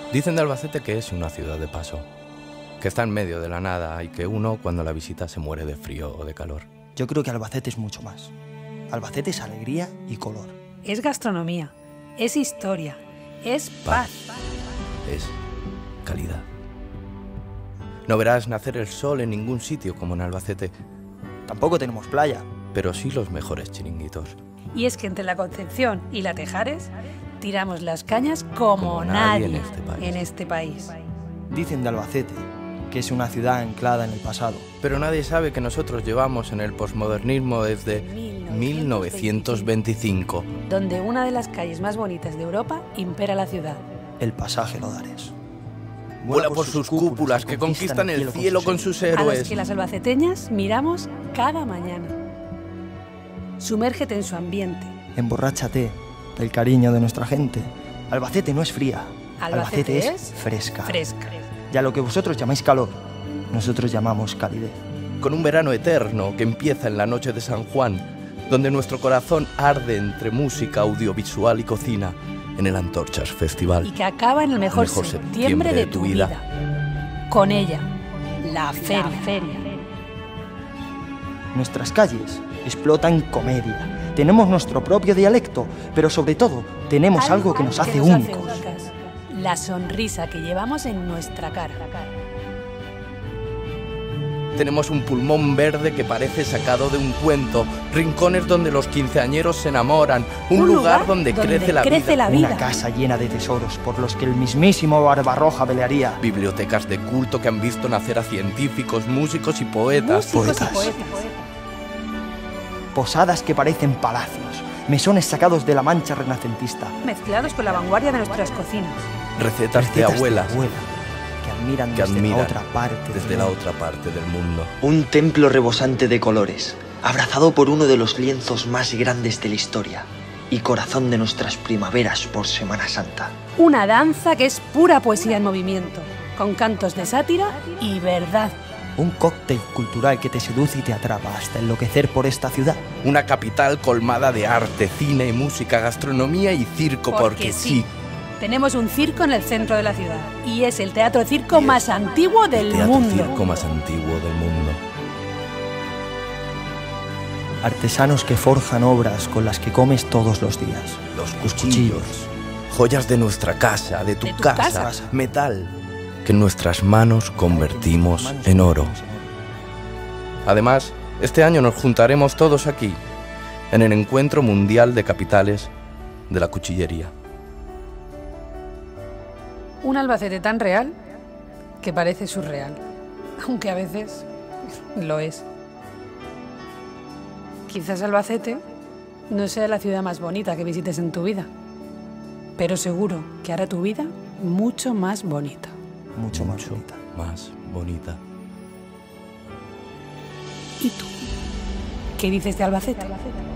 Dicen de Albacete que es una ciudad de paso, que está en medio de la nada y que uno cuando la visita se muere de frío o de calor. Yo creo que Albacete es mucho más. Albacete es alegría y color. Es gastronomía, es historia, es paz. Es calidad. No verás nacer el sol en ningún sitio como en Albacete, Tampoco tenemos playa. pero sí los mejores chiringuitos. Y es que entre la Concepción y la Tejares tiramos las cañas como nadie en este país. Dicen de Albacete que es una ciudad anclada en el pasado. Pero nadie sabe que nosotros llevamos en el posmodernismo desde 1925. Donde una de las calles más bonitas de Europa impera la ciudad. El pasaje Lodares. Vuela por sus cúpulas que conquistan el cielo con sus A los héroes. que las albaceteñas miramos cada mañana. Sumérgete en su ambiente. Emborráchate del cariño de nuestra gente. Albacete no es fría. Albacete es fresca. Fresca. Y a lo que vosotros llamáis calor, nosotros llamamos calidez. Con un verano eterno que empieza en la noche de San Juan, donde nuestro corazón arde entre música, audiovisual y cocina, en el Antorchas Festival. Y que acaba en el mejor septiembre de tu vida. Con ella, la feria. Nuestras calles explotan comedia. Tenemos nuestro propio dialecto, pero sobre todo tenemos algo que nos hace únicos. La sonrisa que llevamos en nuestra cara. Tenemos un pulmón verde que parece sacado de un cuento, rincones donde los quinceañeros se enamoran, un lugar donde crece la vida. Una casa llena de tesoros por los que el mismísimo Barbarroja pelearía. Bibliotecas de culto que han visto nacer a científicos, músicos y poetas. Posadas que parecen palacios, mesones sacados de la Mancha renacentista. Mezclados con la vanguardia de nuestras cocinas. Recetas de abuelas que admiran desde la otra parte del mundo. Un templo rebosante de colores, abrazado por uno de los lienzos más grandes de la historia y corazón de nuestras primaveras por Semana Santa. Una danza que es pura poesía en movimiento, con cantos de sátira y verdad. Un cóctel cultural que te seduce y te atrapa hasta enloquecer por esta ciudad. Una capital colmada de arte, cine, música, gastronomía y circo, porque sí. Tenemos un circo en el centro de la ciudad y es el teatro circo más antiguo del mundo. El circo más antiguo del mundo. Artesanos que forjan obras con las que comes todos los días. Los cuchillos. Joyas de nuestra casa, de tu casa. Metal que en nuestras manos convertimos en oro. Además, este año nos juntaremos todos aquí, en el Encuentro Mundial de Capitales de la Cuchillería. Un Albacete tan real que parece surreal, aunque a veces lo es. Quizás Albacete no sea la ciudad más bonita que visites en tu vida, pero seguro que hará tu vida mucho más bonita. Mucho más bonita. ¿Y tú? ¿Qué dices de Albacete?